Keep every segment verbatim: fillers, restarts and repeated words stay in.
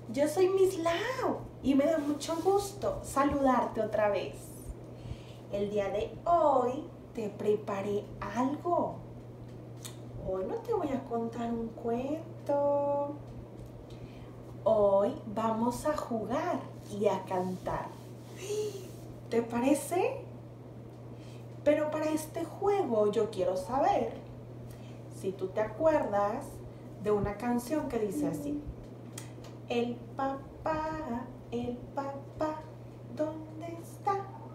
Yo soy Miss Lau y me da mucho gusto saludarte otra vez. El día de hoy te preparé algo. Hoy no te voy a contar un cuento. Hoy vamos a jugar y a cantar. ¿Te parece? Pero para este juego yo quiero saber si tú te acuerdas de una canción que dice así. El papá, el papá, ¿dónde está?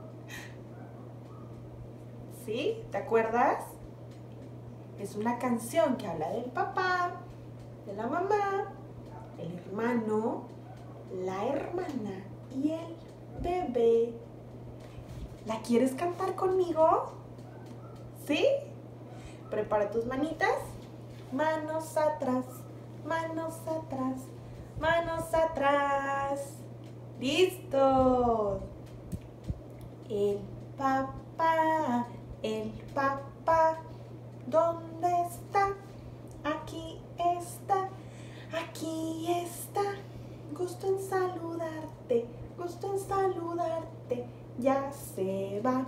¿Sí? ¿Te acuerdas? Es una canción que habla del papá, de la mamá, el hermano, la hermana y el bebé. ¿La quieres cantar conmigo? ¿Sí? Prepara tus manitas. Manos atrás, manos atrás, manos atrás. ¡Listo! El papá, el papá, ¿dónde está? Aquí está, aquí está. Gusto en saludarte, gusto en saludarte. Ya se va.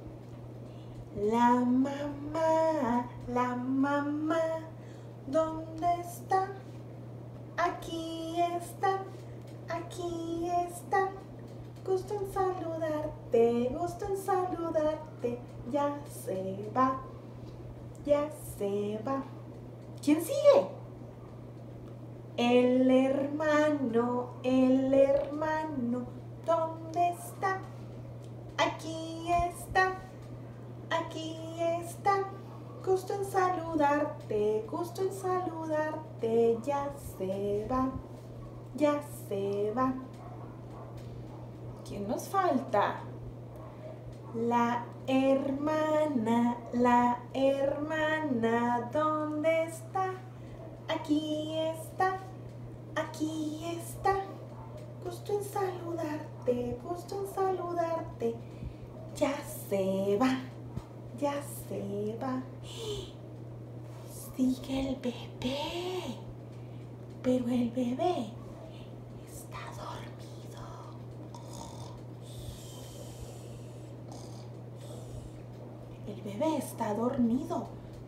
La mamá, la mamá, ¿dónde está? Aquí está, aquí está. Gusto en saludarte, gusto en saludarte. Ya se va, ya se va. ¿Quién sigue? El hermano, el hermano, ¿dónde está? Aquí está, aquí está. Gusto en saludarte, gusto en saludarte. Ya se va, ya se va. ¿Quién nos falta? La hermana, la hermana, ¿dónde está? Aquí está, aquí está. Gusto en saludarte, gusto en saludarte. Ya se va, ya se va. Sigue el bebé, pero el bebé está dormido. El bebé está dormido.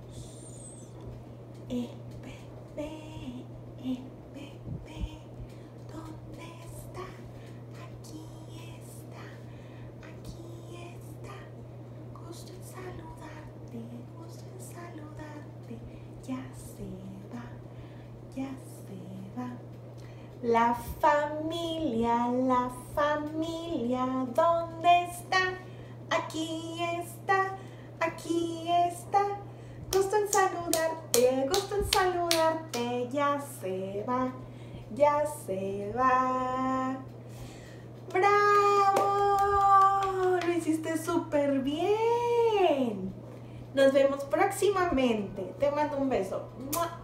El bebé, el bebé, ¿dónde está? Aquí está, aquí está. Gusto en saludarte, gusto en saludarte. Ya se va, ya se va. La familia, la familia, ¿dónde está? Aquí está, aquí está. Gusto en saludarte, gusto en saludarte. Ya se va, ya se va. ¡Bravo! Lo hiciste súper bien. Nos vemos próximamente. Te mando un beso. ¡Mua!